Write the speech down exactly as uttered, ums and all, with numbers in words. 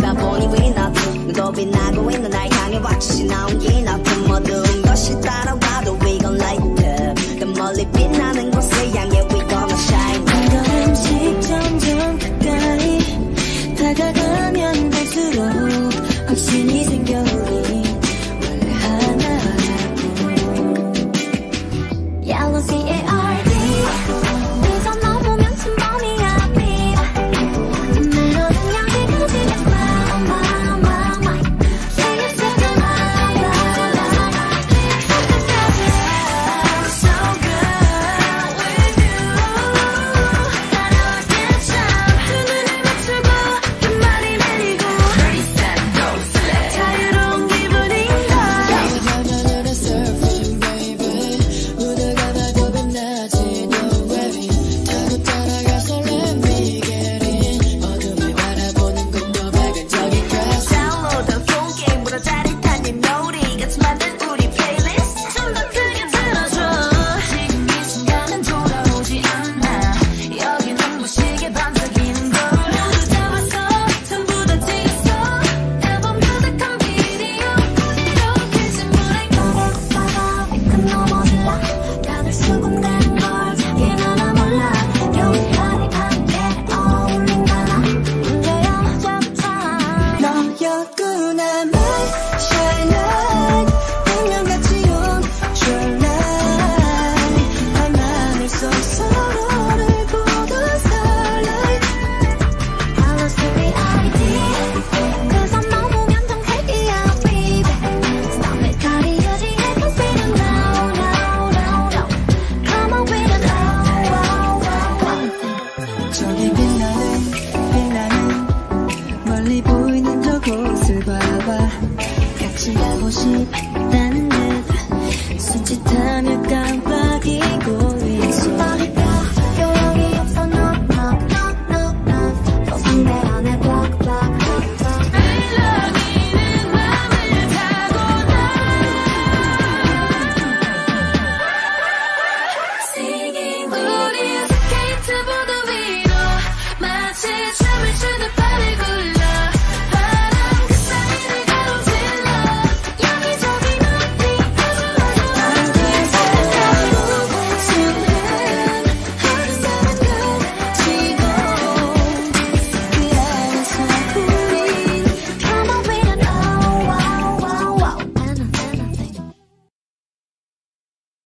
내가 보니 왜 나도 너도 빛나고 있는 날 향해 왁시 나온 길 나쁜 어두운 것이 따라와도 we gon' light up 더 멀리 빛나는 곳을 향해 we gonna shine 조금씩 점점 가까이 다가가면 갈수록 확신이 생겨 우리 원래 하나라고 Yellow C A R D 네가 너 보면 침범이야 babe 내로는 여기까지 my my my my Yeah you take a my I'm so good with you 사랑하게 참 두 눈을 맞추고 그 말이 내리고 Reset go flat 자유로운 기분인걸 하늘에 surfing baby 무대가 봐도 빛나지 no worry 타고 따라가서 let me get in 어둠을 바라보는 것도 밝은 저기까지 Download the phone game보다 짜릿한 이 노래 같이 만든 우리 playlist 좀 더 크게 틀어줘 지금 이 순간은 돌아오지 않아 여기 눈부시게 반짝이는 걸 모두 잡았어 전부 다 찍었어 앨범 가득한 비디오 이렇게 신물에 바다바다 그 넘어질라 다들 수군대는 걸 자기는 하나 몰라 여기 파리하는데 어울린다나 문제야 잡자 너였구나 my shine light 운명같이 온 true light 밤하늘 속 서로를 보던 starlight Hello C A R D Cause I'm 너무면 좀 crazy야 baby Stop it 가리려지 해 Cause we don't know no no no Come on with it now wow wow wow 저기 빛나는 빛나는 멀리 보이는 저곳을 봐봐 같이 가고 싶다는 듯 손짓하며 깜빡이고 있어